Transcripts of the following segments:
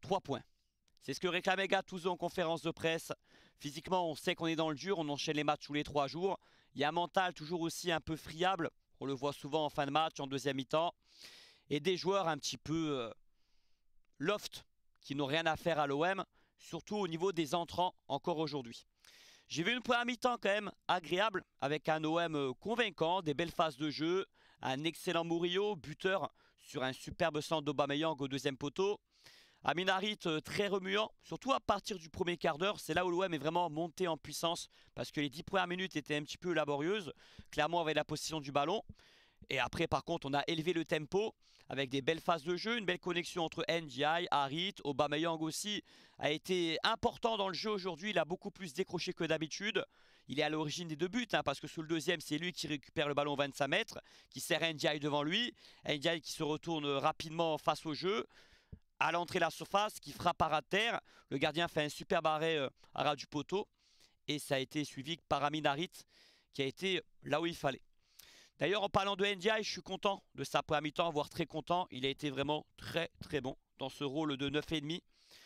3 points. C'est ce que réclamait Gattuso en conférence de presse. Physiquement, on sait qu'on est dans le dur, on enchaîne les matchs tous les 3 jours. Il y a un mental toujours aussi un peu friable. On le voit souvent en fin de match, en deuxième mi-temps. Et des joueurs un petit peu loft, qui n'ont rien à faire à l'OM, surtout au niveau des entrants encore aujourd'hui. J'ai vu une première mi-temps quand même agréable, avec un OM convaincant, des belles phases de jeu, un excellent Murillo, buteur sur un superbe centre d'Aubameyang au deuxième poteau. Amin Harit très remuant, surtout à partir du premier quart d'heure. C'est là où l'OM est vraiment monté en puissance, parce que les 10 premières minutes étaient un petit peu laborieuses. Clairement, avec la possession du ballon. Et après, par contre, on a élevé le tempo avec des belles phases de jeu, une belle connexion entre Ndiaye, Harit, Aubameyang aussi a été important dans le jeu aujourd'hui. Il a beaucoup plus décroché que d'habitude. Il est à l'origine des 2 buts, parce que sous le deuxième, c'est lui qui récupère le ballon 25 mètres, qui sert Ndiaye devant lui. Ndiaye qui se retourne rapidement face au jeu. À l'entrée de la surface, qui frappe à ras de terre. Le gardien fait un superbe arrêt à ras du poteau. Et ça a été suivi par Amin Harit, qui a été là où il fallait. D'ailleurs, en parlant de Ndiaye, je suis content de sa première mi-temps, voire très content. Il a été vraiment très très bon dans ce rôle de 9,5.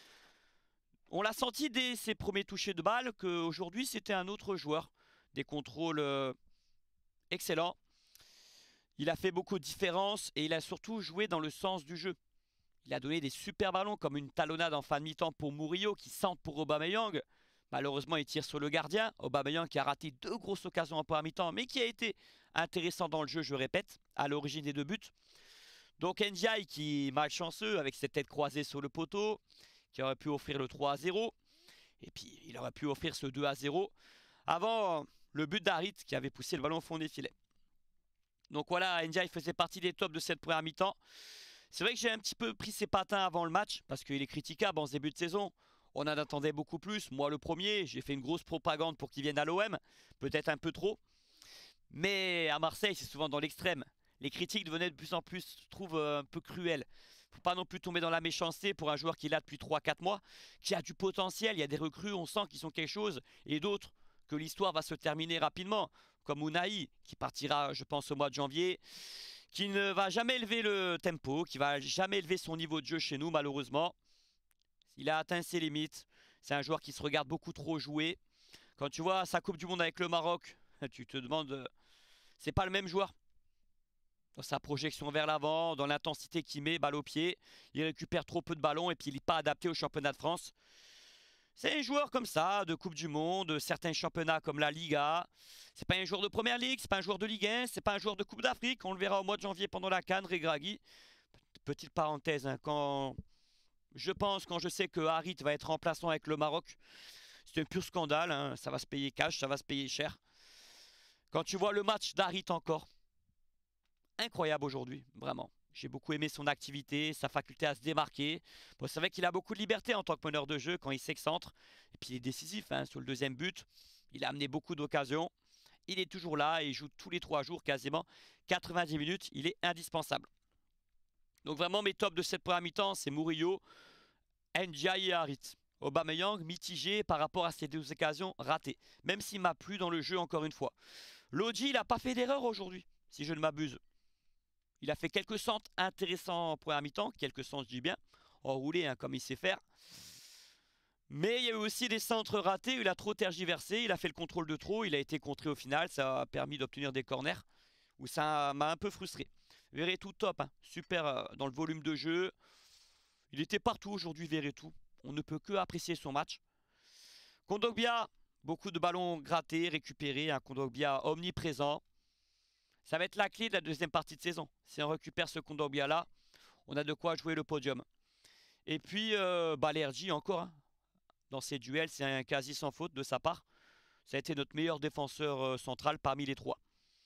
On l'a senti dès ses premiers touchés de balle qu'aujourd'hui c'était un autre joueur. Des contrôles excellents. Il a fait beaucoup de différences et il a surtout joué dans le sens du jeu. Il a donné des super ballons comme une talonnade en fin de mi-temps pour Murillo qui centre pour Aubameyang. Malheureusement, il tire sur le gardien. Aubameyang qui a raté 2 grosses occasions en première mi-temps, mais qui a été intéressant dans le jeu, je répète, à l'origine des 2 buts. Donc Ndiaye qui est malchanceux avec cette tête croisée sur le poteau, qui aurait pu offrir le 3-0. Et puis, il aurait pu offrir ce 2-0 avant le but d'Harit qui avait poussé le ballon au fond des filets. Donc voilà, Ndiaye faisait partie des tops de cette première mi-temps. C'est vrai que j'ai un petit peu pris ses patins avant le match, parce qu'il est critiquable en ce début de saison. On en attendait beaucoup plus. Moi, le premier, j'ai fait une grosse propagande pour qu'il vienne à l'OM. Peut-être un peu trop. Mais à Marseille, c'est souvent dans l'extrême. Les critiques devenaient de plus en plus, je trouve, un peu cruelles. Faut pas non plus tomber dans la méchanceté pour un joueur qui est là depuis 3-4 mois, qui a du potentiel. Il y a des recrues, on sent qu'ils sont quelque chose. Et d'autres, que l'histoire va se terminer rapidement. Comme Unai, qui partira, je pense, au mois de janvier. Qui ne va jamais élever le tempo, qui va jamais élever son niveau de jeu chez nous, malheureusement. Il a atteint ses limites. C'est un joueur qui se regarde beaucoup trop jouer. Quand tu vois sa Coupe du Monde avec le Maroc, tu te demandes... c'est pas le même joueur. Dans sa projection vers l'avant, dans l'intensité qu'il met, balle au pied. Il récupère trop peu de ballons et puis il n'est pas adapté au championnat de France. C'est un joueur comme ça, de Coupe du Monde, certains championnats comme la Liga. C'est pas un joueur de Première Ligue, c'est pas un joueur de Ligue 1, c'est pas un joueur de Coupe d'Afrique. On le verra au mois de janvier pendant la CAN, Regragui. Petite parenthèse, quand je sais que Harit va être remplaçant avec le Maroc, c'est un pur scandale, ça va se payer cash, ça va se payer cher. Quand tu vois le match d'Harit encore, incroyable aujourd'hui, vraiment. J'ai beaucoup aimé son activité, sa faculté à se démarquer. Bon, c'est vrai qu'il a beaucoup de liberté en tant que meneur de jeu quand il s'excentre. Et puis il est décisif sur le deuxième but. Il a amené beaucoup d'occasions. Il est toujours là et il joue tous les 3 jours quasiment. 90 minutes, il est indispensable. Donc vraiment mes tops de cette première mi-temps, c'est Murillo, Ndiaye et Harit. Aubameyang mitigé par rapport à ces 2 occasions ratées. Même s'il m'a plu dans le jeu encore une fois. Lodji, il n'a pas fait d'erreur aujourd'hui, si je ne m'abuse. Il a fait quelques centres intéressants en première mi-temps. Quelques centres, je dis bien. Enroulé, comme il sait faire. Mais il y a eu aussi des centres ratés. Il a trop tergiversé. Il a fait le contrôle de trop. Il a été contré au final. Ça a permis d'obtenir des corners. Où ça m'a un peu frustré. Verretou top. Super dans le volume de jeu. Il était partout aujourd'hui, Verretou. On ne peut que apprécier son match. Kondogbia, beaucoup de ballons grattés, récupérés. Un Kondogbia omniprésent. Ça va être la clé de la deuxième partie de saison. Si on récupère ce Kondogbia-là, on a de quoi jouer le podium. Et puis, Balerji encore. Dans ses duels, c'est un quasi sans faute de sa part. Ça a été notre meilleur défenseur central parmi les 3.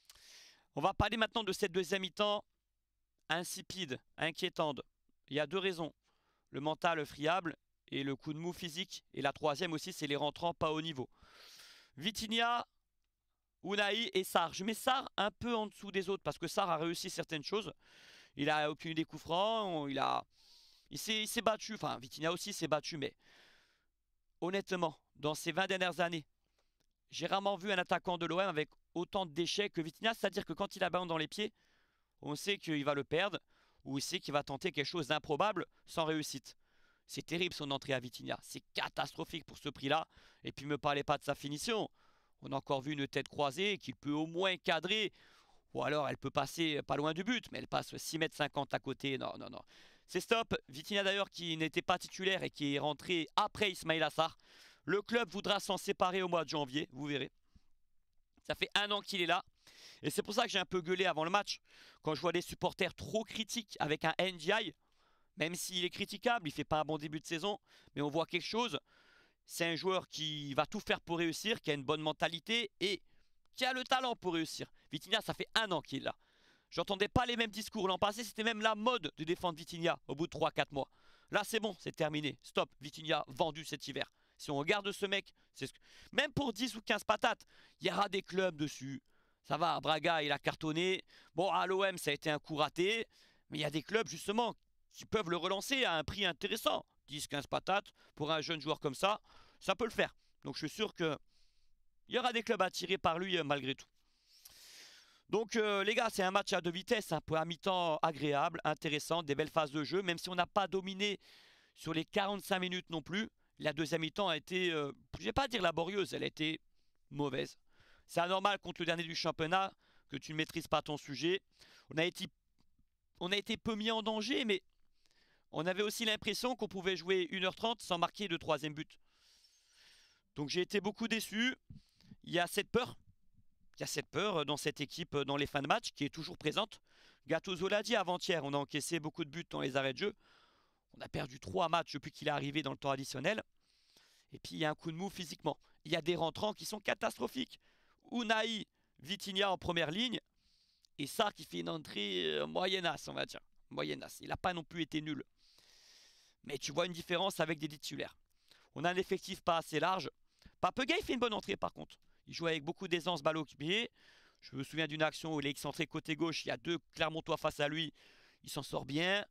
On va parler maintenant de cette deuxième mi-temps insipide, inquiétante. Il y a 2 raisons. Le mental friable et le coup de mou physique. Et la troisième aussi, c'est les rentrants pas au niveau. Vitinha, Unai et Sarr. Je mets Sarr un peu en dessous des autres parce que Sarr a réussi certaines choses. Il a obtenu des coups francs, il s'est battu. Enfin, Vitinha aussi s'est battu, mais honnêtement, dans ces 20 dernières années, j'ai rarement vu un attaquant de l'OM avec autant de déchets que Vitinha. C'est-à-dire que quand il a le ballon dans les pieds, on sait qu'il va le perdre ou il sait qu'il va tenter quelque chose d'improbable sans réussite. C'est terrible son entrée à Vitinha. C'est catastrophique pour ce prix-là. Et puis, ne me parlez pas de sa finition. On a encore vu une tête croisée qu'il peut au moins cadrer. Ou alors, elle peut passer pas loin du but. Mais elle passe 6,50 m à côté. Non, non, non. C'est stop. Vitinha d'ailleurs qui n'était pas titulaire et qui est rentré après Ismail Assar. Le club voudra s'en séparer au mois de janvier. Vous verrez. Ça fait 1 an qu'il est là. Et c'est pour ça que j'ai un peu gueulé avant le match. Quand je vois des supporters trop critiques avec un NDI. Même s'il est critiquable, il ne fait pas un bon début de saison. Mais on voit quelque chose. C'est un joueur qui va tout faire pour réussir, qui a une bonne mentalité et qui a le talent pour réussir. Vitinha, ça fait 1 an qu'il est là. J'entendais pas les mêmes discours. L'an passé, c'était même la mode de défendre Vitinha au bout de 3-4 mois. Là, c'est bon, c'est terminé. Stop, Vitinha vendu cet hiver. Si on regarde ce mec, même pour 10 ou 15 patates, il y aura des clubs dessus. Ça va, Braga, il a cartonné. Bon, à l'OM, ça a été un coup raté. Mais il y a des clubs, justement, qui peuvent le relancer à un prix intéressant. 10-15 patates, pour un jeune joueur comme ça peut le faire. Donc je suis sûr qu'il y aura des clubs attirés par lui malgré tout. Donc les gars, c'est un match à 2 vitesses, pour un mi-temps agréable, intéressant, des belles phases de jeu, même si on n'a pas dominé sur les 45 minutes non plus. La deuxième mi-temps a été, je ne vais pas dire laborieuse, elle a été mauvaise. C'est anormal contre le dernier du championnat que tu ne maîtrises pas ton sujet. On a été peu mis en danger, mais on avait aussi l'impression qu'on pouvait jouer 1h30 sans marquer de 3e but. Donc j'ai été beaucoup déçu. Il y a cette peur. Il y a cette peur dans cette équipe, dans les fins de match, qui est toujours présente. Gattuso l'a dit avant-hier, on a encaissé beaucoup de buts dans les arrêts de jeu. On a perdu 3 matchs depuis qu'il est arrivé dans le temps additionnel. Et puis il y a un coup de mou physiquement. Il y a des rentrants qui sont catastrophiques. Unai, Vitinha en première ligne. Et Sarr qui fait une entrée moyennasse, on va dire. Moyennasse. Il n'a pas non plus été nul. Mais tu vois une différence avec des titulaires. On a un effectif pas assez large. Papegay fait une bonne entrée par contre. Il joue avec beaucoup d'aisance, balle au pied. Je me souviens d'une action où il est excentré côté gauche. Il y a 2 Clermontois face à lui. Il s'en sort bien.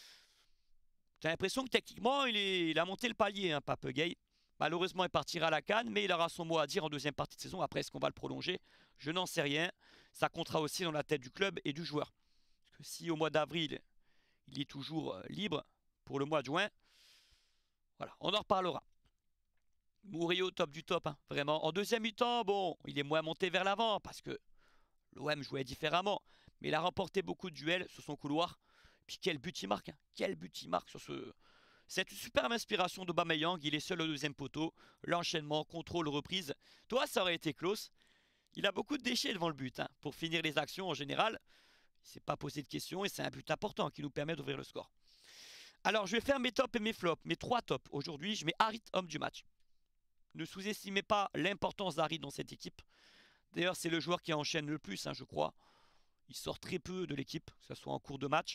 J'ai l'impression que techniquement, il a monté le palier, Papegay. Malheureusement, il partira à la CAN, mais il aura son mot à dire en deuxième partie de saison. Après, est-ce qu'on va le prolonger? Je n'en sais rien. Ça comptera aussi dans la tête du club et du joueur. Parce que si au mois d'avril, il est toujours libre pour le mois de juin, voilà, on en reparlera. Murillo top du top, vraiment. En deuxième mi-temps, bon, il est moins monté vers l'avant parce que l'OM jouait différemment. Mais il a remporté beaucoup de duels sur son couloir. Puis quel but il marque, quel but il marque sur ce... C'est une superbe inspiration d'Aubameyang, il est seul au deuxième poteau. L'enchaînement, contrôle, reprise. Toi, ça aurait été close. Il a beaucoup de déchets devant le but. Pour finir les actions en général, il ne s'est pas posé de questions et c'est un but important qui nous permet d'ouvrir le score. Alors, je vais faire mes tops et mes flops, mes 3 tops. Aujourd'hui, je mets Harit homme du match. Ne sous-estimez pas l'importance d'Harit dans cette équipe. D'ailleurs, c'est le joueur qui enchaîne le plus, je crois. Il sort très peu de l'équipe, que ce soit en cours de match.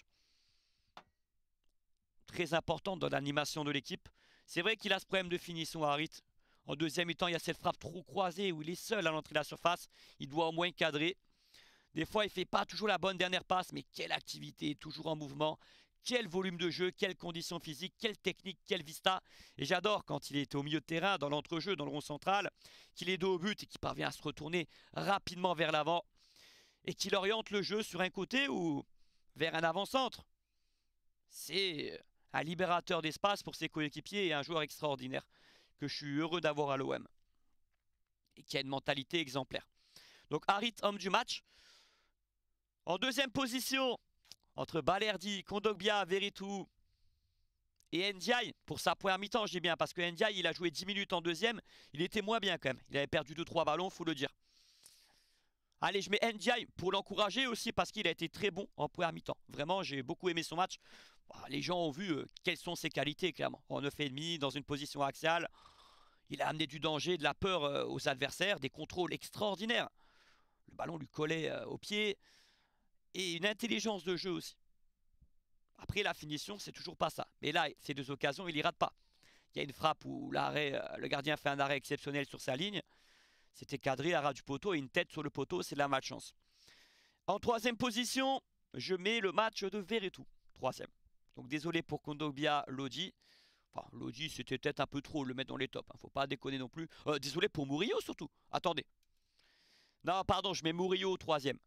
Très important dans l'animation de l'équipe. C'est vrai qu'il a ce problème de finition à Harit. En deuxième mi-temps, il y a cette frappe trop croisée où il est seul à l'entrée de la surface. Il doit au moins cadrer. Des fois, il ne fait pas toujours la bonne dernière passe, mais quelle activité, toujours en mouvement. Quel volume de jeu, quelles conditions physiques, quelle technique, quelle vista. Et j'adore quand il est au milieu de terrain, dans l'entrejeu, dans le rond central, qu'il est dos au but et qu'il parvient à se retourner rapidement vers l'avant. Et qu'il oriente le jeu sur un côté ou vers un avant-centre. C'est un libérateur d'espace pour ses coéquipiers et un joueur extraordinaire que je suis heureux d'avoir à l'OM. Et qui a une mentalité exemplaire. Donc Harit, homme du match. En deuxième position, entre Balerdi, Kondogbia, Veretout et Ndiaye, pour sa première mi-temps, je dis bien, parce que Ndiaye, il a joué 10 minutes en deuxième, il était moins bien quand même. Il avait perdu 2-3 ballons, faut le dire. Allez, je mets Ndiaye pour l'encourager aussi, parce qu'il a été très bon en première mi-temps. Vraiment, j'ai beaucoup aimé son match. Les gens ont vu quelles sont ses qualités, clairement. En 9,5, dans une position axiale, il a amené du danger, de la peur aux adversaires, des contrôles extraordinaires. Le ballon lui collait au pied. Et une intelligence de jeu aussi. Après, la finition, c'est toujours pas ça. Mais là, ces 2 occasions, il y rate pas. Il y a une frappe où le gardien fait un arrêt exceptionnel sur sa ligne. C'était cadré à ras du poteau et une tête sur le poteau, c'est de la malchance. En troisième position, je mets le match de Veretout. Troisième. Donc désolé pour Kondogbia, Lodi. Enfin, Lodi, c'était peut-être un peu trop le mettre dans les tops. Faut pas déconner non plus. Désolé pour Murillo surtout. Attendez. Non, pardon, je mets Murillo au troisième.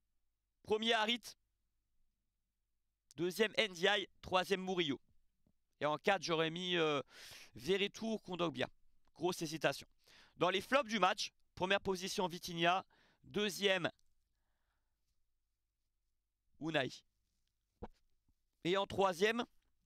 Premier Harit, deuxième Ndiaye, troisième Murillo. Et en 4, j'aurais mis Veretout ou Kondogbia. Grosse hésitation. Dans les flops du match, première position Vitinha, deuxième Unai. Et en troisième,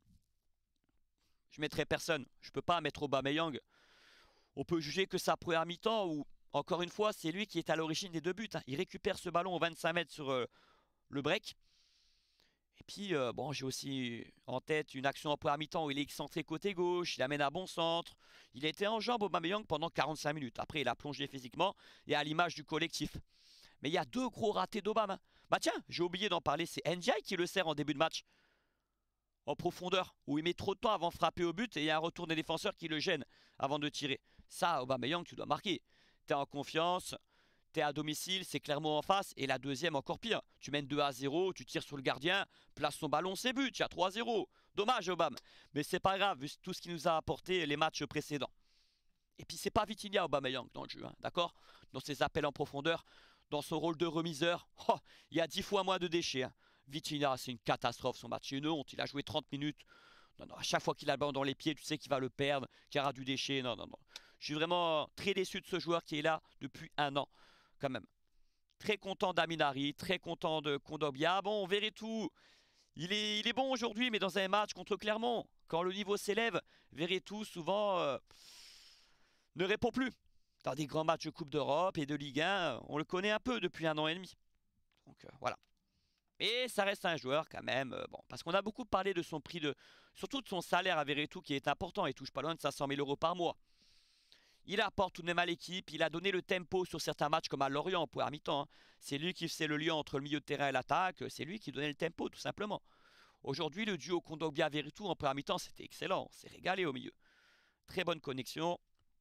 je mettrai personne. Je peux pas mettre Aubameyang. On peut juger que sa première mi-temps où, encore une fois, c'est lui qui est à l'origine des 2 buts. Hein. Il récupère ce ballon aux 25 mètres sur le break. Et puis, bon, j'ai aussi en tête une action en première mi-temps où il est excentré côté gauche, il amène un bon centre. Il était en jambes Aubameyang pendant 45 minutes. Après, il a plongé physiquement et à l'image du collectif. Mais il y a 2 gros ratés d'Aubame. Bah tiens, j'ai oublié d'en parler, c'est Ndiaye qui le sert en début de match. En profondeur, où il met trop de temps avant de frapper au but et il y a un retour des défenseurs qui le gêne avant de tirer. Ça, Aubameyang, tu dois marquer. T'es en confiance, t'es à domicile, c'est clairement en face. Et la deuxième, encore pire. Tu mènes 2-0, tu tires sur le gardien, place son ballon, c'est but, il y a 3-0. Dommage, Aubame. Mais c'est pas grave, vu tout ce qu'il nous a apporté les matchs précédents. Et puis c'est pas Vitinha Aubameyang dans le jeu, hein, d'accord? Dans ses appels en profondeur, dans son rôle de remiseur, oh, il y a 10 fois moins de déchets. Hein. Vitinha, c'est une catastrophe son match, c'est une honte. Il a joué 30 minutes. Non, non, à chaque fois qu'il a le ballon dans les pieds, tu sais qu'il va le perdre, qu'il y aura du déchet. Non, non, non. Je suis vraiment très déçu de ce joueur qui est là depuis 1 an, quand même. Très content d'Aminari, très content de Kondogbia. Bon, on verrait tout. Il est bon aujourd'hui, mais dans un match contre Clermont, quand le niveau s'élève, Veretout souvent ne répond plus. Dans des grands matchs de Coupe d'Europe et de Ligue 1, on le connaît un peu depuis 1 an et demi. Donc voilà. Et ça reste un joueur quand même, bon, parce qu'on a beaucoup parlé de son prix, surtout de son salaire à Veretout qui est important. Il touche pas loin de 500 000 € par mois. Il apporte tout de même à l'équipe, il a donné le tempo sur certains matchs comme à Lorient en première mi-temps. Hein. C'est lui qui faisait le lien entre le milieu de terrain et l'attaque, c'est lui qui donnait le tempo tout simplement. Aujourd'hui, le duo Kondogbia-Veretout en première mi-temps, c'était excellent, on s'est régalé au milieu. Très bonne connexion.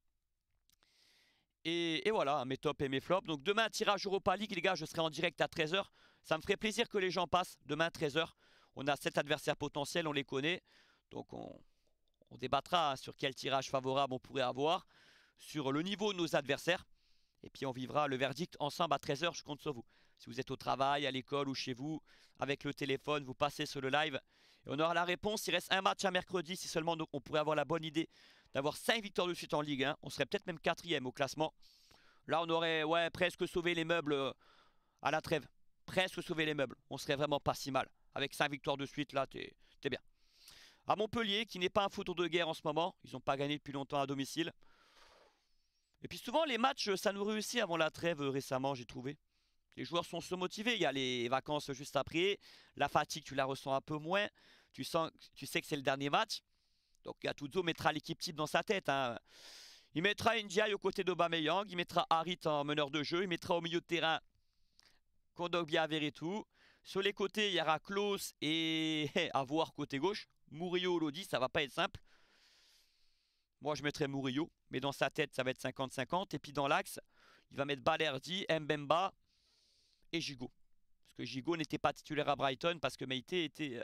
Et voilà, mes tops et mes flops. Donc demain, tirage Europa League, les gars, je serai en direct à 13 h. Ça me ferait plaisir que les gens passent demain 13 h. On a 7 adversaires potentiels, on les connaît. Donc on débattra hein, sur quel tirage favorable on pourrait avoir, sur le niveau de nos adversaires. Et puis on vivra le verdict ensemble à 13 h, je compte sur vous. Si vous êtes au travail, à l'école ou chez vous, avec le téléphone, vous passez sur le live. Et on aura la réponse, il reste un match à mercredi, si seulement on pourrait avoir la bonne idée d'avoir 5 victoires de suite en Ligue 1. On serait peut-être même 4e au classement. Là on aurait presque sauvé les meubles à la trêve. Presque sauvé les meubles. On serait vraiment pas si mal. Avec 5 victoires de suite, là, t'es bien. À Montpellier, qui n'est pas un foudre de guerre en ce moment. Ils n'ont pas gagné depuis longtemps à domicile. Et puis souvent, les matchs, ça nous réussit avant la trêve récemment, j'ai trouvé. Les joueurs sont motivés. Il y a les vacances juste après. La fatigue, tu la ressens un peu moins. Tu sais que c'est le dernier match. Donc Gattuso mettra l'équipe type dans sa tête. Hein. Il mettra Ndiaye aux côtés d'Aubameyang. Il mettra Harit en meneur de jeu. Il mettra au milieu de terrain Kondogbia, Veretout. Sur les côtés, il y aura Klose et à voir côté gauche. Murillo, Lodi, ça va pas être simple. Moi, je mettrais Murillo, mais dans sa tête, ça va être 50-50. Et puis dans l'axe, il va mettre Balerdi, Mbemba et Gigot. Parce que Gigot n'était pas titulaire à Brighton parce que Meïté était...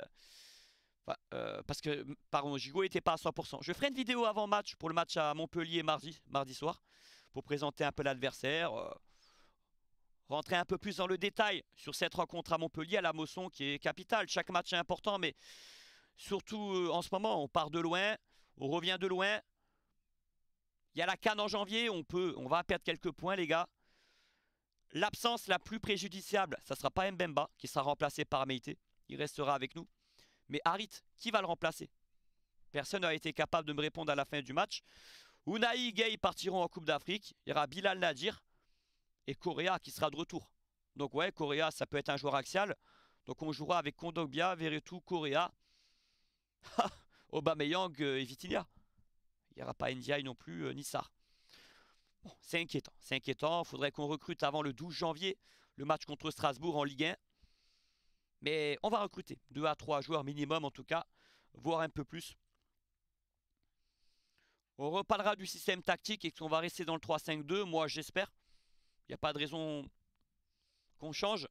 Gigot n'était pas à 100%. Je ferai une vidéo avant match pour le match à Montpellier mardi soir, pour présenter un peu l'adversaire, rentrer un peu plus dans le détail sur cette rencontre à Montpellier, à la Mosson qui est capitale. Chaque match est important, mais surtout en ce moment, on part de loin, on revient de loin. Il y a la CAN en janvier, on va perdre quelques points, les gars. L'absence la plus préjudiciable, ça ne sera pas Mbemba, qui sera remplacé par Meïté. Il restera avec nous. Mais Harit, qui va le remplacer? Personne n'a été capable de me répondre à la fin du match. Unai et Gueye partiront en Coupe d'Afrique. Il y aura Bilal Nadir et Correa qui sera de retour. Donc ouais, Correa, ça peut être un joueur axial. Donc on jouera avec Kondogbia, Veretout, Correa, Aubameyang et Vitinha. Il n'y aura pas Ndiaye non plus, ni Sarr. Bon, c'est inquiétant. C'est inquiétant. Il faudrait qu'on recrute avant le 12 janvier, le match contre Strasbourg en Ligue 1. Mais on va recruter 2 à 3 joueurs minimum en tout cas, voire un peu plus. On reparlera du système tactique et qu'on va rester dans le 3-5-2. Moi, j'espère. Il n'y a pas de raison qu'on change.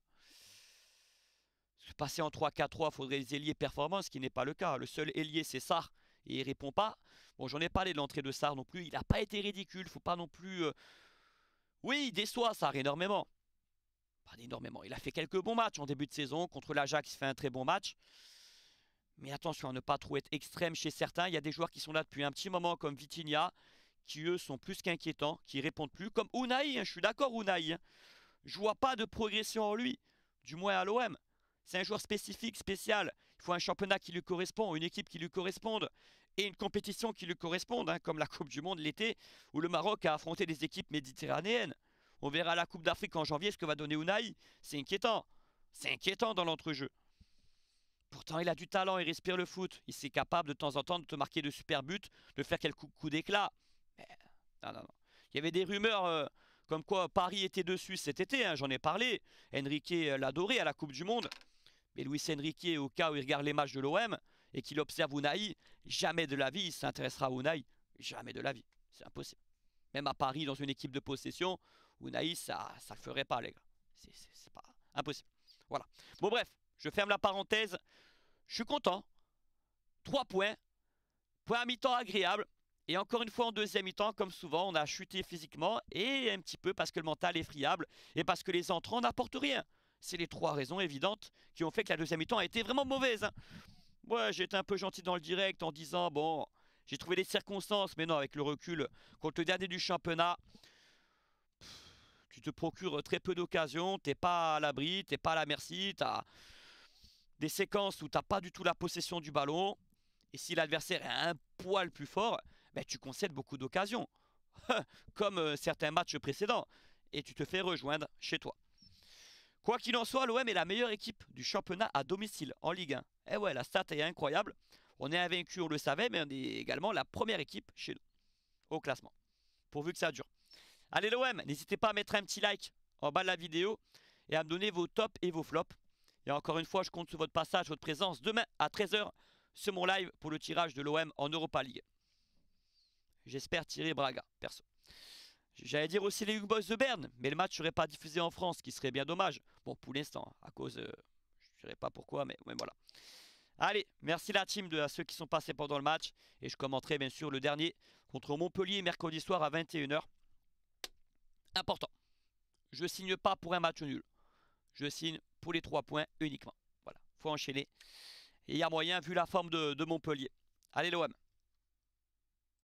Passer en 3-4-3, il faudrait les ailiers performants, ce qui n'est pas le cas. Le seul ailier, c'est Sarr et il ne répond pas. Bon, j'en ai parlé de l'entrée de Sarr non plus. Il n'a pas été ridicule. Il ne faut pas non plus... Oui, il déçoit Sarr énormément. Pas énormément. Il a fait quelques bons matchs en début de saison. Contre l'Ajax, il fait un très bon match. Mais attention à ne pas trop être extrême chez certains. Il y a des joueurs qui sont là depuis un petit moment comme Vitinha, qui eux sont plus qu'inquiétants, qui répondent plus. Comme Unai, hein, je suis d'accord Unai. Hein. Je vois pas de progression en lui, du moins à l'OM. C'est un joueur spécifique, spécial. Il faut un championnat qui lui correspond, une équipe qui lui corresponde et une compétition qui lui corresponde, hein, comme la Coupe du Monde l'été, où le Maroc a affronté des équipes méditerranéennes. On verra la Coupe d'Afrique en janvier, ce que va donner Unai. C'est inquiétant. C'est inquiétant dans l'entrejeu. Pourtant, il a du talent, il respire le foot. Il est capable de temps en temps de te marquer de super buts, de faire quelques coups d'éclat. Mais non, non, non. Il y avait des rumeurs comme quoi Paris était dessus cet été, hein, j'en ai parlé. Enrique l'adorait à la Coupe du Monde. Mais Luis Enrique, au cas où il regarde les matchs de l'OM et qu'il observe Unai, jamais de la vie il s'intéressera à Unai. Jamais de la vie. C'est impossible. Même à Paris, dans une équipe de possession, Unai, ça ne le ferait pas, les gars. C'est pas impossible. Voilà. Bon, bref, je ferme la parenthèse. Je suis content. 3 points. Point à mi-temps agréable. Et encore une fois, en deuxième mi-temps, comme souvent, on a chuté physiquement et un petit peu parce que le mental est friable et parce que les entrants n'apportent rien. C'est les 3 raisons évidentes qui ont fait que la deuxième mi-temps a été vraiment mauvaise. Hein. Ouais, j'ai été un peu gentil dans le direct en disant, bon, j'ai trouvé les circonstances, mais non, avec le recul, contre le dernier du championnat, tu te procures très peu d'occasions, t'es pas à l'abri, t'es pas à la merci, t'as des séquences où t'as pas du tout la possession du ballon, et si l'adversaire est un poil plus fort, ben, tu concèdes beaucoup d'occasions, comme certains matchs précédents, et tu te fais rejoindre chez toi. Quoi qu'il en soit, l'OM est la meilleure équipe du championnat à domicile en Ligue 1. Et ouais, la stat est incroyable. On est invaincu, on le savait, mais on est également la première équipe chez nous, au classement. Pourvu que ça dure. Allez l'OM, n'hésitez pas à mettre un petit like en bas de la vidéo et à me donner vos tops et vos flops. Et encore une fois, je compte sur votre passage, votre présence demain à 13 h sur mon live pour le tirage de l'OM en Europa League. J'espère tirer Braga, perso. J'allais dire aussi les Young Boys de Berne, mais le match ne serait pas diffusé en France, ce qui serait bien dommage. Bon, pour l'instant, à cause... je ne dirais pas pourquoi, mais voilà. Allez, merci la team à ceux qui sont passés pendant le match. Et je commenterai bien sûr le dernier contre Montpellier mercredi soir à 21 h. Important. Je ne signe pas pour un match nul. Je signe pour les 3 points uniquement. Voilà, faut enchaîner. Et il y a moyen vu la forme de Montpellier. Allez l'OM.